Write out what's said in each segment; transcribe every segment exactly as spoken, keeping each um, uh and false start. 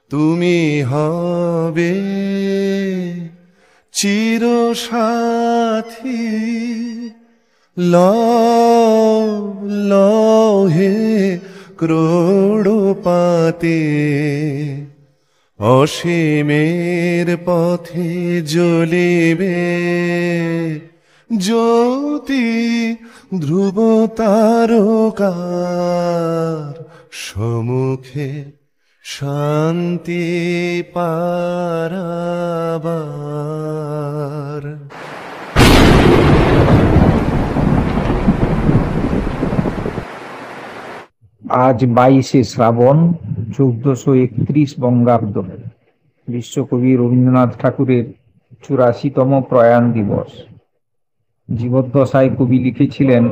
তুমি হবে চিরসাথী। লও লও হে ক্রোড়পাতে, অসীমের পথে জ্বলিবে জ্যোতি ধ্রুব তারকার সম্মুখে শান্তি পারাবার। আজ বাইশে শ্রাবণ চৌদ্দশো একত্রিশ বঙ্গাব্দ, বিশ্বকবি রবীন্দ্রনাথ ঠাকুরের চুরাশিতম প্রয়াণ দিবস। জীবদ্দশায় কবি লিখেছিলেন,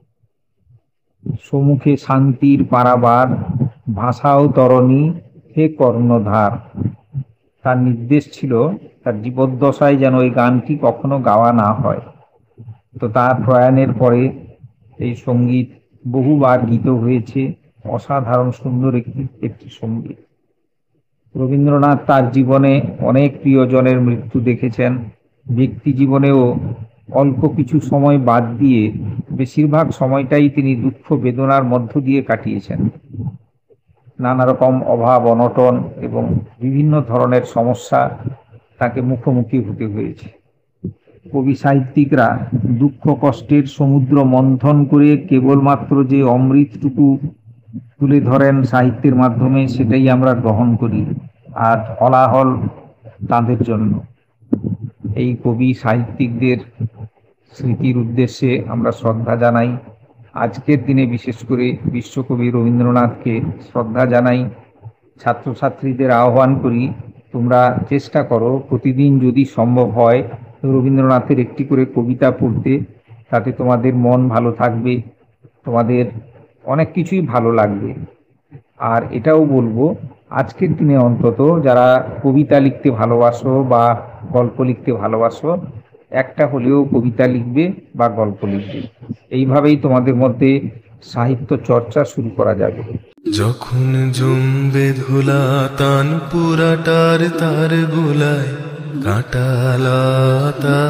সম্মুখে শান্তির পারাবার, ভাষাও তরণী হে কর্ণধার। তার নির্দেশ ছিল তার জীবদ্দশায় যেন এই গানটি কখনো গাওয়া না হয়। তো তার প্রয়াণের পরে এই সঙ্গীত বহুবার গীত হয়েছে। অসাধারণ সুন্দর একটি একটি সঙ্গীত। রবীন্দ্রনাথ তার জীবনে অনেক প্রিয়জনের মৃত্যু দেখেছেন। ব্যক্তি জীবনেও অল্প কিছু সময় বাদ দিয়ে বেশিরভাগ সময়টাই তিনি দুঃখ বেদনার মধ্য দিয়ে কাটিয়েছেন। নানা রকম অভাব অনটন এবং বিভিন্ন ধরনের সমস্যা তাকে মুখোমুখি হতে হয়েছে। কবি সাহিত্যিকরা দুঃখ কষ্টের সমুদ্র মন্থন করে কেবলমাত্র যে অমৃতটুকু তুলে ধরেন সাহিত্যের মাধ্যমে, সেটাই আমরা গ্রহণ করি, আর হলাহল তাদের জন্য। এই কবি সাহিত্যিকদের স্মৃতির উদ্দেশ্যে আমরা শ্রদ্ধা জানাই। আজকের দিনে বিশেষ করে বিশ্বকবি রবীন্দ্রনাথকে শ্রদ্ধা জানাই। ছাত্রছাত্রীদের আহ্বান করি, তোমরা চেষ্টা করো প্রতিদিন যদি সম্ভব হয় রবীন্দ্রনাথের একটি করে কবিতা পড়তে। তাতে তোমাদের মন ভালো থাকবে, তোমাদের অনেক কিছুই ভালো লাগবে। আর এটাও বলবো, আজকের দিনে অন্তত যারা কবিতা লিখতে ভালোবাসো বা গল্প লিখতে ভালোবাসো, একটা হলেও কবিতা লিখবে বা গল্প লিখবে। এইভাবেই তোমাদের মধ্যে সাহিত্য চর্চা শুরু করা যাবে। যখন জমবে ধুলা তান পুরাটার তার গোলায়, কাঁটালতা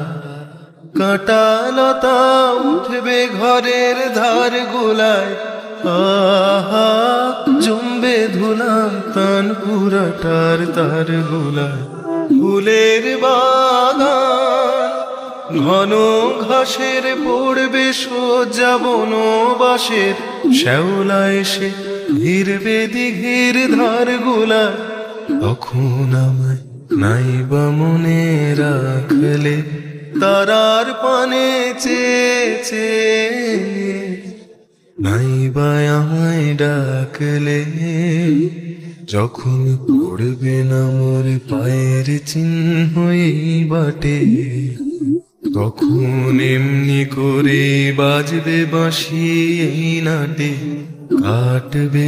কাঁটালতা উঠবে ঘরের ধার গোলায়। আহা জমবে ধুলা তান পুরাটার তার গোলায়। ফুলের বাগান ঘন ঘাসের পড়বে সোজা বনবাসের, শ্যাওলা এসে ঘিরবে দিঘির ধার গোলায়। তখন আমায় নাইবা মনে রাখলে, তারার পানে চেয়েছে নাইবা আমায় ডাকলে। যখন পড়বে না মোর পায়ের চিহ্ন এই বাটে, তখন এমনি করে বাজবে বাঁশি এই নাটে। কাটবে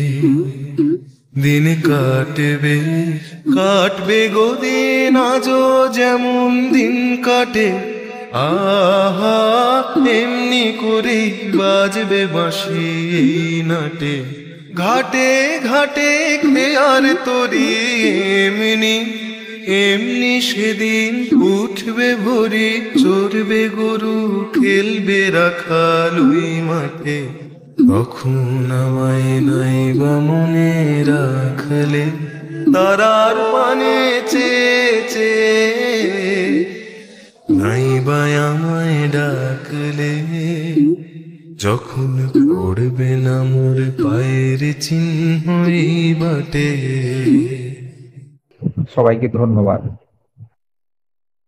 দিন কাটবে কাটবে গদিন আজও যেমন দিন কাটে। আহা এমনি করে বাজবে বাঁশি এই নাটে। ঘাটে ঘাটে খেয়ার তরি এমনি এমনি সেদিন উঠবে ভোরে, চড়বে গরু খেলবে রাখাল ওই মাঠে। তখন আমায় নাইবা মনে রাখলে, তারার পানে চেয়েছে নাইবা আমায় ডাকলে। যখন পড়বে না মোর পায়ের চিহ্ন এই বাটে। সবাইকে ধন্যবাদ।